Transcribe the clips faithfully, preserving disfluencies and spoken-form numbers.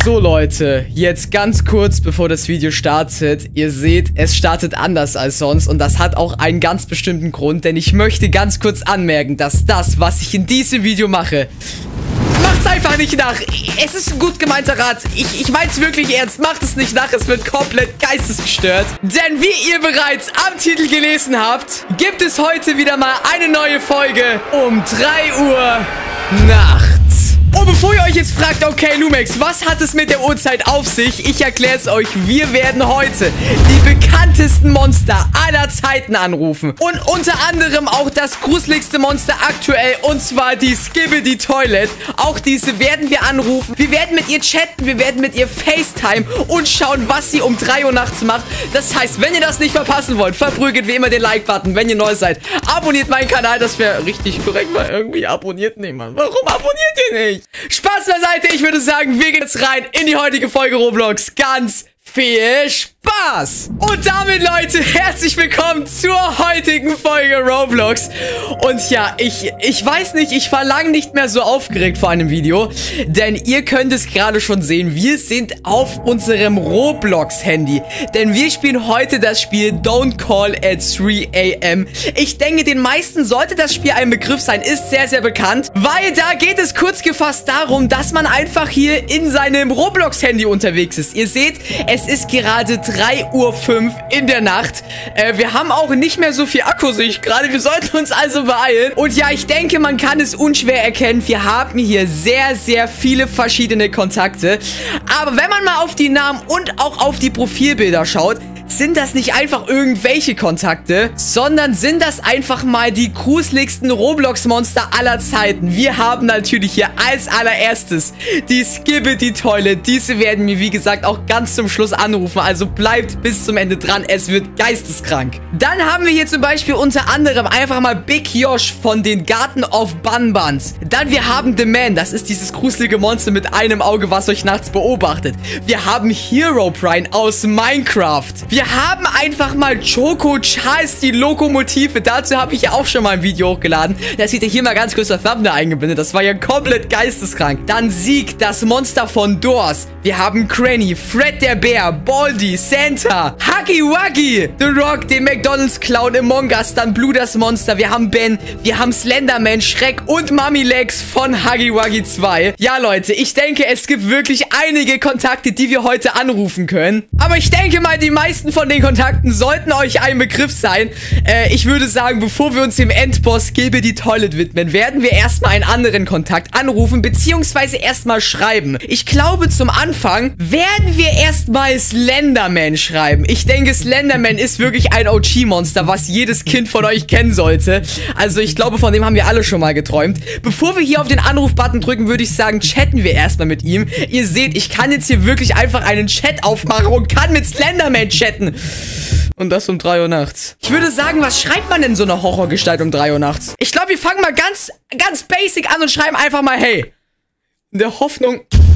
So Leute, jetzt ganz kurz bevor das Video startet. Ihr seht, es startet anders als sonst und das hat auch einen ganz bestimmten Grund, denn ich möchte ganz kurz anmerken, dass das, was ich in diesem Video mache, macht's einfach nicht nach. Es ist ein gut gemeinter Rat. Ich, ich mein's wirklich ernst. Macht es nicht nach. Es wird komplett geistesgestört. Denn wie ihr bereits am Titel gelesen habt, gibt es heute wieder mal eine neue Folge um drei Uhr nachts. Und bevor ihr euch jetzt fragt, okay, Lumex, was hat es mit der Uhrzeit auf sich? Ich erkläre es euch. Wir werden heute die bekanntesten Monster aller Zeiten anrufen. Und unter anderem auch das gruseligste Monster aktuell, und zwar die Skibidi Toilet. Auch diese werden wir anrufen. Wir werden mit ihr chatten, wir werden mit ihr FaceTime und schauen, was sie um drei Uhr nachts macht. Das heißt, wenn ihr das nicht verpassen wollt, verprügelt wie immer den Like-Button. Wenn ihr neu seid, abonniert meinen Kanal. Das wäre richtig korrekt, weil irgendwie abonniert niemand. Warum abonniert ihr nicht? Spaß beiseite, ich würde sagen, wir gehen jetzt rein in die heutige Folge Roblox. Ganz viel Spaß! Und damit, Leute, herzlich willkommen zur heutigen Folge Roblox. Und ja, ich, ich weiß nicht, ich war lange nicht mehr so aufgeregt vor einem Video, denn ihr könnt es gerade schon sehen, wir sind auf unserem Roblox-Handy, denn wir spielen heute das Spiel Don't Call at three A M Ich denke, den meisten sollte das Spiel ein Begriff sein, ist sehr, sehr bekannt, weil da geht es kurz gefasst darum, dass man einfach hier in seinem Roblox-Handy unterwegs ist. Ihr seht, es ist gerade drei Uhr fünf in der Nacht. Äh, wir haben auch nicht mehr so viel Akku, sehe ich gerade. Wir sollten uns also beeilen. Und ja, ich denke, man kann es unschwer erkennen. Wir haben hier sehr, sehr viele verschiedene Kontakte. Aber wenn man mal auf die Namen und auch auf die Profilbilder schaut, sind das nicht einfach irgendwelche Kontakte, sondern sind das einfach mal die gruseligsten Roblox-Monster aller Zeiten. Wir haben natürlich hier als allererstes die Skibidi Toilet. Diese werden wir, wie gesagt, auch ganz zum Schluss anrufen. Also bleibt bis zum Ende dran. Es wird geisteskrank. Dann haben wir hier zum Beispiel unter anderem einfach mal Big Yosh von den Garden of Banbans. Dann wir haben The Man. Das ist dieses gruselige Monster mit einem Auge, was euch nachts beobachtet. Wir haben Herobrine aus Minecraft. Wir haben einfach mal Choco Charles, die Lokomotive. Dazu habe ich ja auch schon mal ein Video hochgeladen. Da seht ihr hier mal ganz kurz das Thumbnail eingeblendet. Das war ja komplett geisteskrank. Dann Sieg, das Monster von Doors. Wir haben Granny, Fred der Bär, Baldi, Santa, Huggy Wuggy, The Rock, den McDonald's Clown, Among Us, dann Blue das Monster. Wir haben Ben, wir haben Slenderman, Schreck und Mummy Legs von Huggy Wuggy zwei. Ja, Leute, ich denke, es gibt wirklich einige Kontakte, die wir heute anrufen können. Aber ich denke mal, die meisten von den Kontakten sollten euch ein Begriff sein. Äh, ich würde sagen, bevor wir uns dem Endboss Skibidi Toilet widmen, werden wir erstmal einen anderen Kontakt anrufen, beziehungsweise erstmal schreiben. Ich glaube, zum Anfang werden wir erstmal Slenderman schreiben. Ich denke, Slenderman ist wirklich ein O G-Monster, was jedes Kind von euch kennen sollte. Also ich glaube, von dem haben wir alle schon mal geträumt. Bevor wir hier auf den Anruf-Button drücken, würde ich sagen, chatten wir erstmal mit ihm. Ihr seht, ich kann jetzt hier wirklich einfach einen Chat aufmachen und kann mit Slenderman chatten. Und das um drei Uhr nachts. Ich würde sagen, was schreibt man denn so eine Horrorgestalt um drei Uhr nachts? Ich glaube, wir fangen mal ganz, ganz basic an und schreiben einfach mal, hey. In der Hoffnung...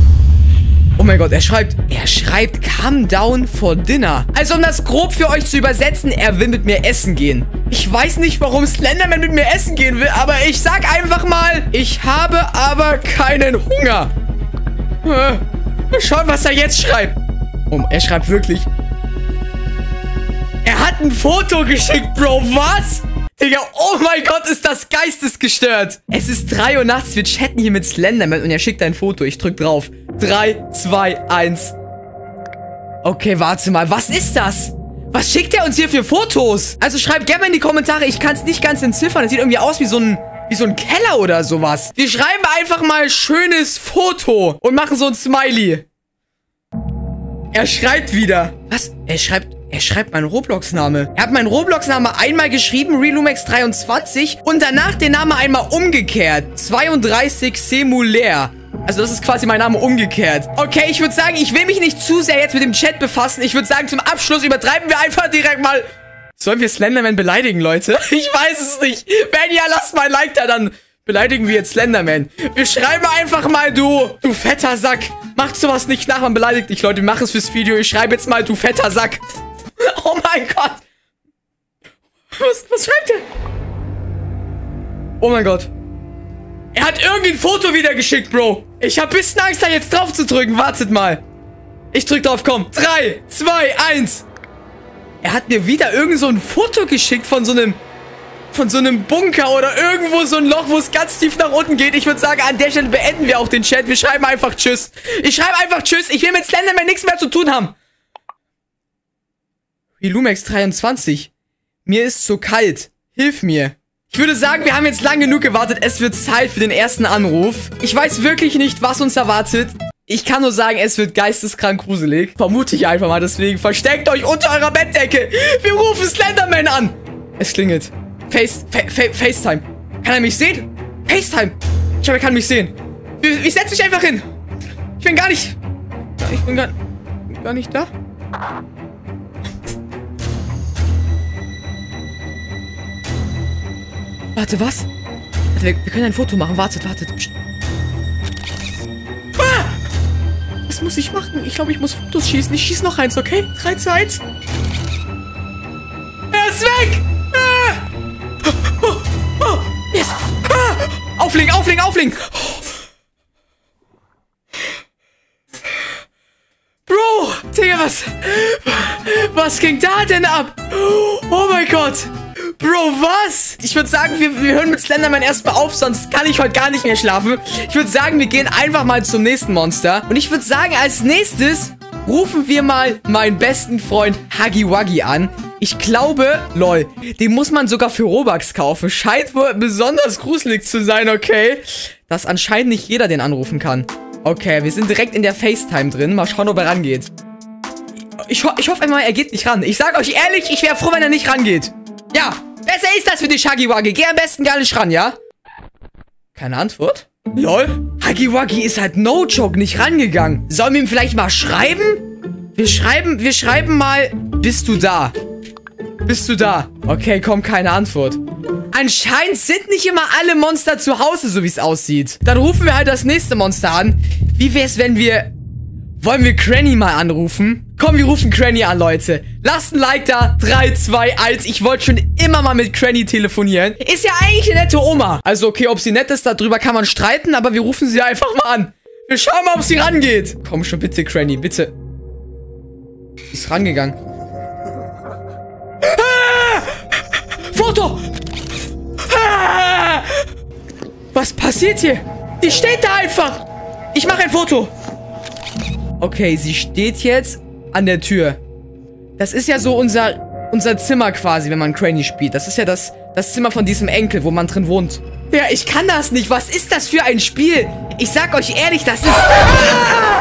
Oh mein Gott, er schreibt, er schreibt, come down for dinner. Also, um das grob für euch zu übersetzen, er will mit mir essen gehen. Ich weiß nicht, warum Slenderman mit mir essen gehen will, aber ich sag einfach mal, ich habe aber keinen Hunger. Äh, mal schauen, was er jetzt schreibt. Oh, er schreibt wirklich... Er hat ein Foto geschickt, Bro. Was? Digga, oh mein Gott, ist das geistesgestört. Es ist drei Uhr nachts, wir chatten hier mit Slenderman und er schickt ein Foto. Ich drück drauf. drei, zwei, eins. Okay, warte mal. Was ist das? Was schickt er uns hier für Fotos? Also schreibt gerne mal in die Kommentare. Ich kann es nicht ganz entziffern. Es sieht irgendwie aus wie so ein... wie so ein Keller oder sowas. Wir schreiben einfach mal schönes Foto und machen so ein Smiley. Er schreibt wieder. Was? Er schreibt... Er schreibt meinen Roblox-Name. Er hat meinen Roblox-Name einmal geschrieben, Relumex dreiundzwanzig, und danach den Namen einmal umgekehrt. zweiunddreißig Semulaire. Also das ist quasi mein Name umgekehrt. Okay, ich würde sagen, ich will mich nicht zu sehr jetzt mit dem Chat befassen. Ich würde sagen, zum Abschluss übertreiben wir einfach direkt mal... Sollen wir Slenderman beleidigen, Leute? Ich weiß es nicht. Wenn ja, lasst mal ein Like da, dann beleidigen wir jetzt Slenderman. Wir schreiben einfach mal, du, du fetter Sack. Macht sowas nicht nach, man beleidigt dich, Leute. Wir machen es fürs Video. Ich schreibe jetzt mal, du fetter Sack. Oh mein Gott. Was, was schreibt er? Oh mein Gott. Er hat irgendein Foto wieder geschickt, Bro. Ich habe ein bisschen Angst, da jetzt drauf zu drücken. Wartet mal. Ich drück drauf, komm. drei, zwei, eins. Er hat mir wieder irgend so ein Foto geschickt von so einem... Von so einem Bunker oder irgendwo so ein Loch, wo es ganz tief nach unten geht. Ich würde sagen, an der Stelle beenden wir auch den Chat. Wir schreiben einfach Tschüss. Ich schreibe einfach Tschüss. Ich will mit Slenderman nichts mehr zu tun haben. Lumex dreiundzwanzig. Mir ist so kalt. Hilf mir. Ich würde sagen, wir haben jetzt lang genug gewartet. Es wird Zeit für den ersten Anruf. Ich weiß wirklich nicht, was uns erwartet. Ich kann nur sagen, es wird geisteskrank gruselig. Vermute ich einfach mal. Deswegen versteckt euch unter eurer Bettdecke. Wir rufen Slenderman an. Es klingelt. Face, fa fa FaceTime. Kann er mich sehen? FaceTime. Ich glaube, er kann mich sehen. Ich, ich setze mich einfach hin. Ich bin gar nicht... Ich bin gar, gar nicht da. Warte, was? Warte, wir, wir können ein Foto machen. Wartet, wartet. Ah! Was muss ich machen? Ich glaube, ich muss Fotos schießen. Ich schieße noch eins, okay? drei, zwei, eins. Er ist weg! Ah! Oh, oh, yes. Ah! Auflegen, auflegen, auflegen! Bro! Digga, was? Was ging da denn ab? Oh mein Gott! Bro, was? Ich würde sagen, wir, wir hören mit Slenderman erstmal auf, sonst kann ich heute gar nicht mehr schlafen. Ich würde sagen, wir gehen einfach mal zum nächsten Monster. Und ich würde sagen, als nächstes rufen wir mal meinen besten Freund Huggy Wuggy an. Ich glaube, lol, den muss man sogar für Robux kaufen. Scheint wohl besonders gruselig zu sein, okay? Dass anscheinend nicht jeder den anrufen kann. Okay, wir sind direkt in der FaceTime drin. Mal schauen, ob er rangeht. Ich, ho ich hoffe einmal, er geht nicht ran. Ich sage euch ehrlich, ich wäre froh, wenn er nicht rangeht. Ja, besser ist das für dich, Huggy Wuggy. Geh am besten gar nicht ran, ja? Keine Antwort? Lol. Huggy Wuggy ist halt no joke nicht rangegangen. Sollen wir ihm vielleicht mal schreiben? Wir schreiben, wir schreiben mal, bist du da? Bist du da? Okay, komm, keine Antwort. Anscheinend sind nicht immer alle Monster zu Hause, so wie es aussieht. Dann rufen wir halt das nächste Monster an. Wie wär's, wenn wir... Wollen wir Cranny mal anrufen? Komm, wir rufen Cranny an, Leute. Lasst ein Like da. drei, zwei, eins. Ich wollte schon immer mal mit Cranny telefonieren. Ist ja eigentlich eine nette Oma. Also okay, ob sie nett ist, darüber kann man streiten, aber wir rufen sie einfach mal an. Wir schauen mal, ob sie rangeht. Komm schon, bitte, Cranny, bitte. Sie ist rangegangen. Ah! Foto! Ah! Was passiert hier? Die steht da einfach. Ich mache ein Foto. Okay, sie steht jetzt an der Tür. Das ist ja so unser, unser Zimmer quasi, wenn man Cranny spielt. Das ist ja das, das Zimmer von diesem Enkel, wo man drin wohnt. Ja, ich kann das nicht. Was ist das für ein Spiel? Ich sag euch ehrlich, das ist... Ah!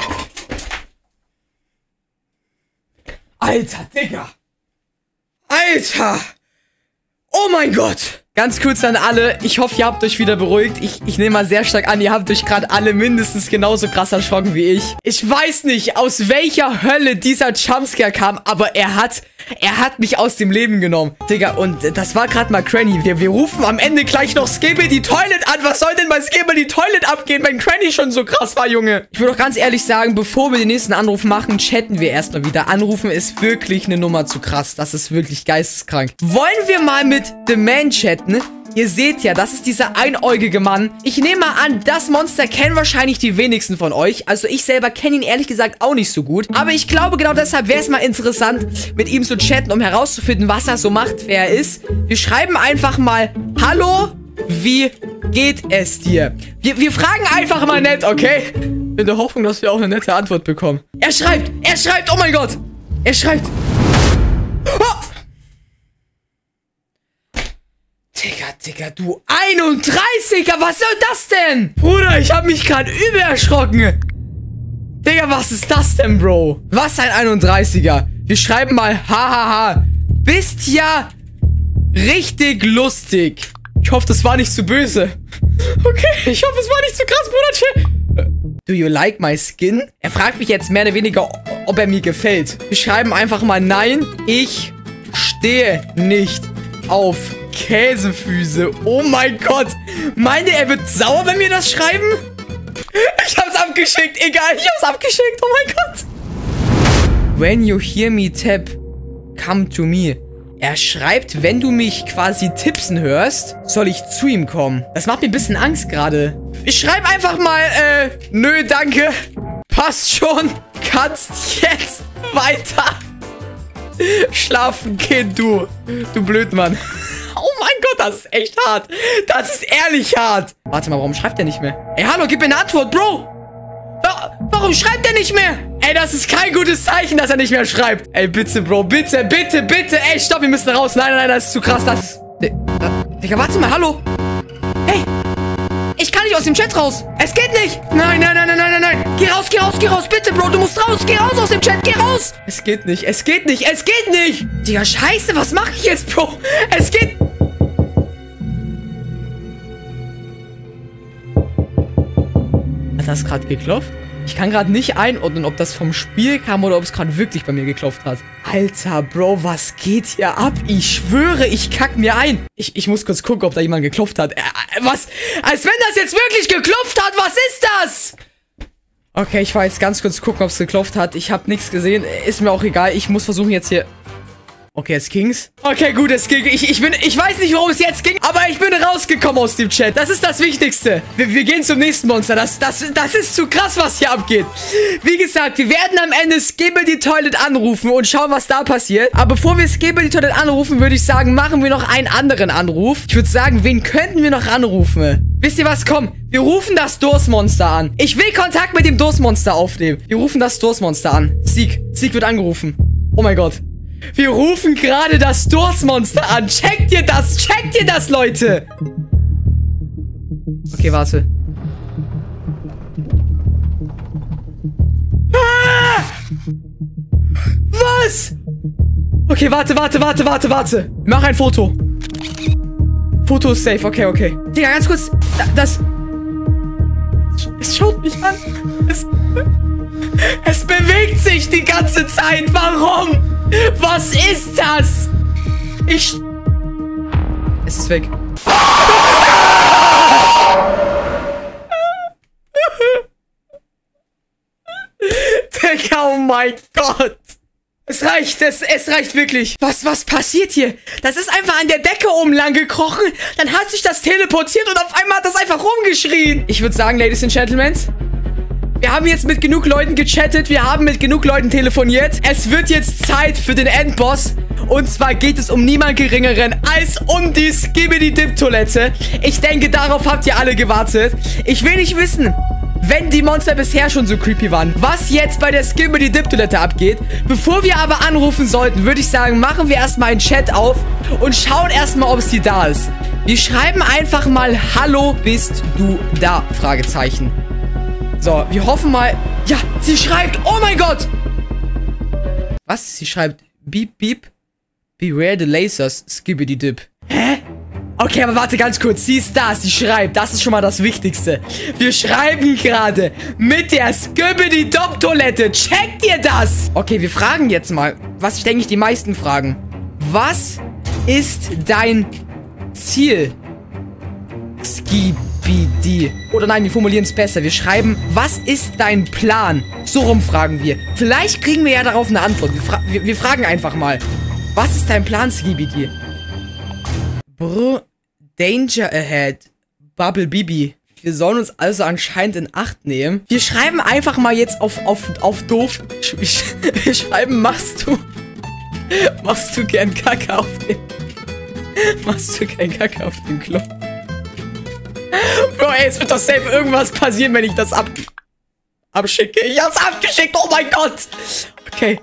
Alter, Digga. Alter. Oh mein Gott. Ganz kurz an alle, ich hoffe, ihr habt euch wieder beruhigt. Ich, ich nehme mal sehr stark an, ihr habt euch gerade alle mindestens genauso krass erschrocken wie ich. Ich weiß nicht, aus welcher Hölle dieser Jumpscare kam, aber er hat, er hat mich aus dem Leben genommen. Digga, und das war gerade mal Cranny. Wir, wir rufen am Ende gleich noch Skibidi Toilet an. Was soll denn bei Skibidi Toilet abgehen, wenn Cranny schon so krass war, Junge? Ich würde auch ganz ehrlich sagen, bevor wir den nächsten Anruf machen, chatten wir erstmal wieder. Anrufen ist wirklich eine Nummer zu krass. Das ist wirklich geisteskrank. Wollen wir mal mit The Man chatten? Ihr seht ja, das ist dieser einäugige Mann. Ich nehme mal an, das Monster kennen wahrscheinlich die wenigsten von euch. Also ich selber kenne ihn ehrlich gesagt auch nicht so gut. Aber ich glaube, genau deshalb wäre es mal interessant, mit ihm zu chatten, um herauszufinden, was er so macht, wer er ist. Wir schreiben einfach mal, hallo, wie geht es dir? Wir, wir fragen einfach mal nett, okay? In der Hoffnung, dass wir auch eine nette Antwort bekommen. Er schreibt, er schreibt, oh mein Gott. Er schreibt. Oh! Digga, Digga, du einunddreißiger, was soll das denn? Bruder, ich hab mich gerade übel erschrocken. Digga, was ist das denn, Bro? Was ein einunddreißiger? Wir schreiben mal, hahaha. Bist ja richtig lustig. Ich hoffe, das war nicht zu böse. Okay, ich hoffe, es war nicht zu krass, Bruder. Do you like my skin? Er fragt mich jetzt mehr oder weniger, ob er mir gefällt. Wir schreiben einfach mal, nein, ich stehe nicht auf Käsefüße. Oh mein Gott. Meint ihr, er wird sauer, wenn wir das schreiben? Ich hab's abgeschickt. Egal, ich hab's abgeschickt. Oh mein Gott. When you hear me tap, come to me. Er schreibt, wenn du mich quasi tipsen hörst, soll ich zu ihm kommen. Das macht mir ein bisschen Angst gerade. Ich schreibe einfach mal, äh, nö, danke. Passt schon. Kannst jetzt weiter schlafen gehen, du. Du Blödmann. Oh mein Gott, das ist echt hart. Das ist ehrlich hart. Warte mal, warum schreibt er nicht mehr? Ey, hallo, gib mir eine Antwort, Bro. Warum schreibt er nicht mehr? Ey, das ist kein gutes Zeichen, dass er nicht mehr schreibt. Ey, bitte, Bro, bitte, bitte, bitte. Ey, stopp, wir müssen raus. Nein, nein, das ist zu krass. Das ist... Digga, warte mal, hallo. Hey, ich kann nicht aus dem Chat raus. Es geht nicht. Nein, nein, nein, nein, nein, nein. Geh raus, geh raus, geh raus. Bitte, Bro, du musst raus. Geh raus aus dem Chat, geh raus. Es geht nicht, es geht nicht, es geht nicht. Digga, scheiße, was mache ich jetzt, Bro? Es geht... Hat das gerade geklopft? Ich kann gerade nicht einordnen, ob das vom Spiel kam oder ob es gerade wirklich bei mir geklopft hat. Alter, Bro, was geht hier ab? Ich schwöre, ich kack mir ein. Ich, ich muss kurz gucken, ob da jemand geklopft hat. Äh, was? Als wenn das jetzt wirklich geklopft hat. Was ist das? Okay, ich war jetzt ganz kurz gucken, ob es geklopft hat. Ich habe nichts gesehen. Ist mir auch egal. Ich muss versuchen jetzt hier... Okay, es ging's. Okay, gut, es ging. Ich, ich bin, ich weiß nicht, worum es jetzt ging, aber ich bin rausgekommen aus dem Chat. Das ist das Wichtigste. Wir, wir gehen zum nächsten Monster. Das, das, das ist zu krass, was hier abgeht. Wie gesagt, wir werden am Ende Skibidi Toilet anrufen und schauen, was da passiert. Aber bevor wir Skibidi Toilet anrufen, würde ich sagen, machen wir noch einen anderen Anruf. Ich würde sagen, wen könnten wir noch anrufen? Wisst ihr was? Komm, wir rufen das Durstmonster an. Ich will Kontakt mit dem Durstmonster aufnehmen. Wir rufen das Durstmonster an. Sieg. Sieg wird angerufen. Oh mein Gott. Wir rufen gerade das Durstmonster an. Checkt ihr das? Checkt ihr das, Leute? Okay, warte. Ah! Was? Okay, warte, warte, warte, warte, warte. Mach ein Foto. Foto ist safe. Okay, okay. Digga, ganz kurz. Das... Es schaut mich an. Es... Es bewegt sich die ganze Zeit. Warum? Was ist das? Ich... Es ist weg. Digga, oh mein Gott. Es reicht, es, es reicht wirklich. Was, was passiert hier? Das ist einfach an der Decke oben lang gekrochen. Dann hat sich das teleportiert und auf einmal hat das einfach rumgeschrien. Ich würde sagen, Ladies and Gentlemen, wir haben jetzt mit genug Leuten gechattet. Wir haben mit genug Leuten telefoniert. Es wird jetzt Zeit für den Endboss. Und zwar geht es um niemand Geringeren als um die Skibidi-Dip-Toilette. Ich denke, darauf habt ihr alle gewartet. Ich will nicht wissen, wenn die Monster bisher schon so creepy waren, was jetzt bei der Skibidi-Dip-Toilette abgeht. Bevor wir aber anrufen sollten, würde ich sagen, machen wir erstmal einen Chat auf und schauen erstmal, ob sie da ist. Wir schreiben einfach mal, hallo, bist du da? Fragezeichen. So, wir hoffen mal... Ja, sie schreibt... Oh mein Gott! Was? Sie schreibt... Beep, beep. Beware the lasers, Skibidi Dip. Hä? Okay, aber warte ganz kurz. Sie ist da, sie schreibt. Das ist schon mal das Wichtigste. Wir schreiben gerade mit der Skibidi Dip Toilette. Checkt ihr das? Okay, wir fragen jetzt mal, was ich denke ich die meisten fragen. Was ist dein Ziel? Skibidi. Oder nein, wir formulieren es besser. Wir schreiben, was ist dein Plan? So rum fragen wir. Vielleicht kriegen wir ja darauf eine Antwort. Wir, fra wir, wir fragen einfach mal. Was ist dein Plan, Skibidi? Bro, Danger ahead. Bubble Bibi. Wir sollen uns also anscheinend in Acht nehmen. Wir schreiben einfach mal jetzt auf, auf, auf doof. Wir schreiben, machst du... Machst du gern Kacke auf dem... Machst du gern Kacke auf dem Klo? Bro, ey, es wird doch safe irgendwas passieren, wenn ich das ab... abschicke. Ich hab's abgeschickt, oh mein Gott! Okay.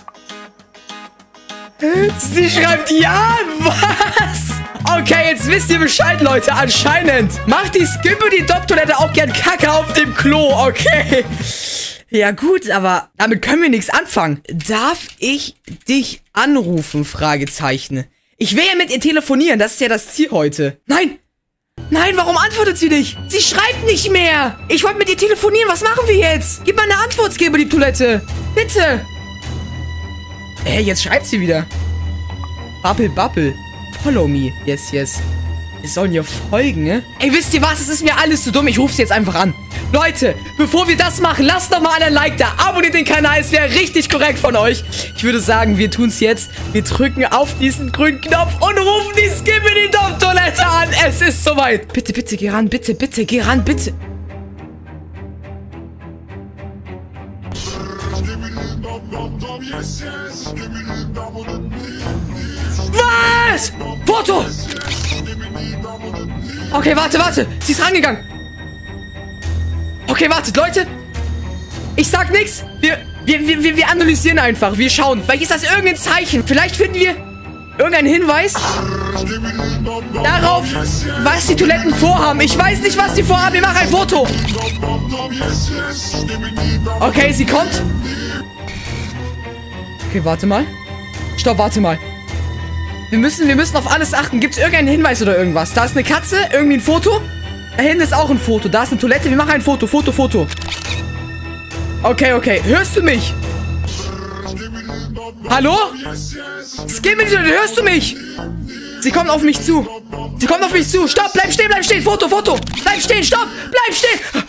Sie schreibt ja, was? Okay, jetzt wisst ihr Bescheid, Leute. Anscheinend macht die Skibidi-Dip-Toilette auch gern Kacke auf dem Klo, okay? Ja gut, aber damit können wir nichts anfangen. Darf ich dich anrufen? Fragezeichen. Ich will ja mit ihr telefonieren, das ist ja das Ziel heute. Nein! Nein, warum antwortet sie nicht? Sie schreibt nicht mehr. Ich wollte mit ihr telefonieren, was machen wir jetzt? Gib mal eine Antwort, Skibidi-Toilette. Bitte. Äh, jetzt schreibt sie wieder. Bubble, Bubble. Follow me. Yes, yes. Wir sollen ihr folgen, ne? Ey, wisst ihr was? Es ist mir alles zu dumm. Ich rufe sie jetzt einfach an. Leute, bevor wir das machen, lasst doch mal einen Like da. Abonniert den Kanal, es wäre richtig korrekt von euch. Ich würde sagen, wir tun es jetzt. Wir drücken auf diesen grünen Knopf und rufen die Skibidi-Dop-Toilette an. Es ist soweit. Bitte, bitte, geh ran. Bitte, bitte, geh ran, bitte. Was? Foto! Okay, warte, warte. Sie ist rangegangen. Okay, wartet, Leute. Ich sag nichts. Wir, wir, wir, wir analysieren einfach. Wir schauen. Vielleicht ist das irgendein Zeichen. Vielleicht finden wir irgendeinen Hinweis darauf, was die Toiletten vorhaben. Ich weiß nicht, was sie vorhaben. Wir machen ein Foto. Okay, sie kommt. Okay, warte mal. Stopp, warte mal. Wir müssen, wir müssen auf alles achten. Gibt es irgendeinen Hinweis oder irgendwas? Da ist eine Katze, irgendwie ein Foto. Da hinten ist auch ein Foto. Da ist eine Toilette. Wir machen ein Foto, Foto, Foto. Okay, okay. Hörst du mich? Hallo? Skibidi, hörst du mich? Sie kommt auf mich zu. Sie kommt auf mich zu. Stopp, bleib stehen, bleib stehen. Foto, Foto. Bleib stehen, stopp. Bleib stehen.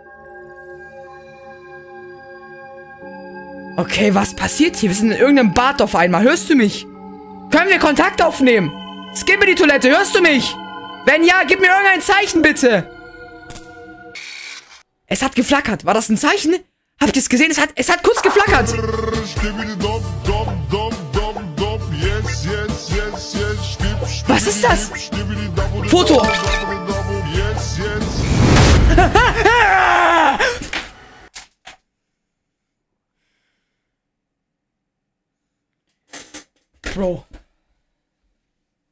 Okay, was passiert hier? Wir sind in irgendeinem Bad auf einmal. Hörst du mich? Können wir Kontakt aufnehmen? Skibidi-Toilette, hörst du mich? Wenn ja, gib mir irgendein Zeichen, bitte. Es hat geflackert. War das ein Zeichen? Habt ihr es gesehen? Es hat, es hat kurz geflackert. Was ist das? Foto. Bro.